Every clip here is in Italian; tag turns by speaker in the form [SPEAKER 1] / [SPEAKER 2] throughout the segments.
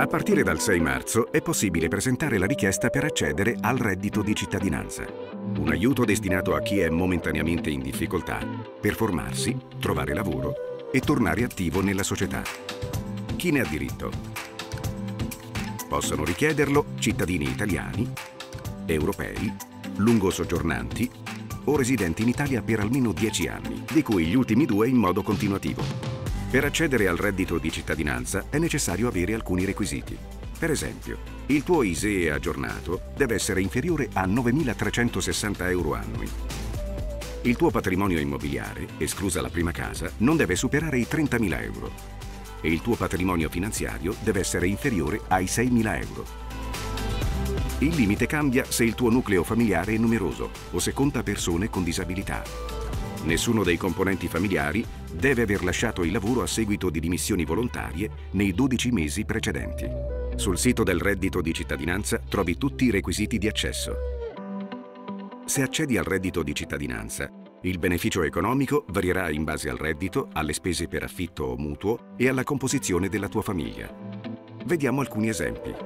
[SPEAKER 1] A partire dal 6 marzo è possibile presentare la richiesta per accedere al reddito di cittadinanza, un aiuto destinato a chi è momentaneamente in difficoltà per formarsi, trovare lavoro e tornare attivo nella società. Chi ne ha diritto? Possono richiederlo cittadini italiani, europei, lungosoggiornanti o residenti in Italia per almeno 10 anni, di cui gli ultimi 2 in modo continuativo. Per accedere al reddito di cittadinanza è necessario avere alcuni requisiti. Per esempio, il tuo ISEE aggiornato deve essere inferiore a 9.360 euro annui. Il tuo patrimonio immobiliare, esclusa la prima casa, non deve superare i 30.000 euro. E il tuo patrimonio finanziario deve essere inferiore ai 6.000 euro. Il limite cambia se il tuo nucleo familiare è numeroso o se conta persone con disabilità. Nessuno dei componenti familiari deve aver lasciato il lavoro a seguito di dimissioni volontarie nei 12 mesi precedenti. Sul sito del reddito di cittadinanza trovi tutti i requisiti di accesso. Se accedi al reddito di cittadinanza, il beneficio economico varierà in base al reddito, alle spese per affitto o mutuo e alla composizione della tua famiglia. Vediamo alcuni esempi.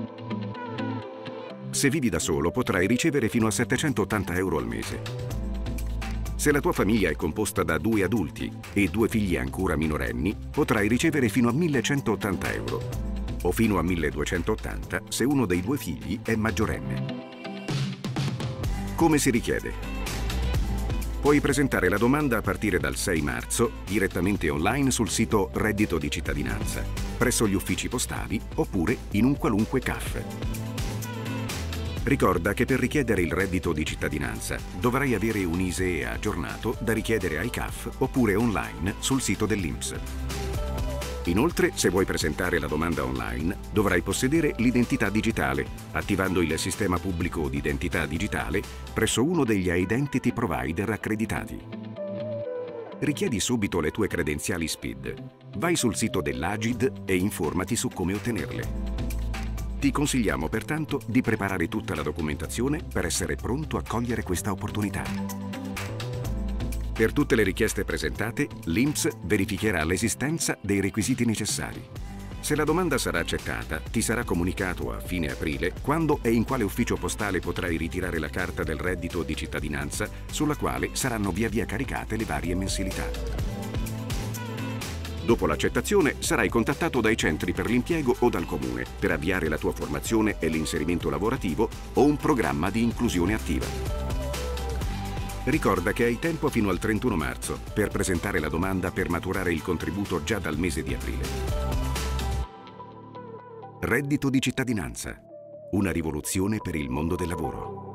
[SPEAKER 1] Se vivi da solo potrai ricevere fino a 780 euro al mese. Se la tua famiglia è composta da 2 adulti e 2 figli ancora minorenni, potrai ricevere fino a 1.180 euro o fino a 1.280 se uno dei 2 figli è maggiorenne. Come si richiede? Puoi presentare la domanda a partire dal 6 marzo direttamente online sul sito Reddito di cittadinanza, presso gli uffici postali oppure in un qualunque CAF. Ricorda che per richiedere il reddito di cittadinanza dovrai avere un ISEE aggiornato da richiedere ai CAF oppure online sul sito dell'INPS. Inoltre, se vuoi presentare la domanda online, dovrai possedere l'identità digitale, attivando il sistema pubblico di identità digitale presso uno degli identity provider accreditati. Richiedi subito le tue credenziali SPID. Vai sul sito dell'Agid e informati su come ottenerle. Ti consigliamo pertanto di preparare tutta la documentazione per essere pronto a cogliere questa opportunità. Per tutte le richieste presentate, l'INPS verificherà l'esistenza dei requisiti necessari. Se la domanda sarà accettata, ti sarà comunicato a fine aprile quando e in quale ufficio postale potrai ritirare la carta del reddito di cittadinanza sulla quale saranno via via caricate le varie mensilità. Dopo l'accettazione sarai contattato dai centri per l'impiego o dal comune per avviare la tua formazione e l'inserimento lavorativo o un programma di inclusione attiva. Ricorda che hai tempo fino al 31 marzo per presentare la domanda per maturare il contributo già dal mese di aprile. Reddito di cittadinanza. Una rivoluzione per il mondo del lavoro.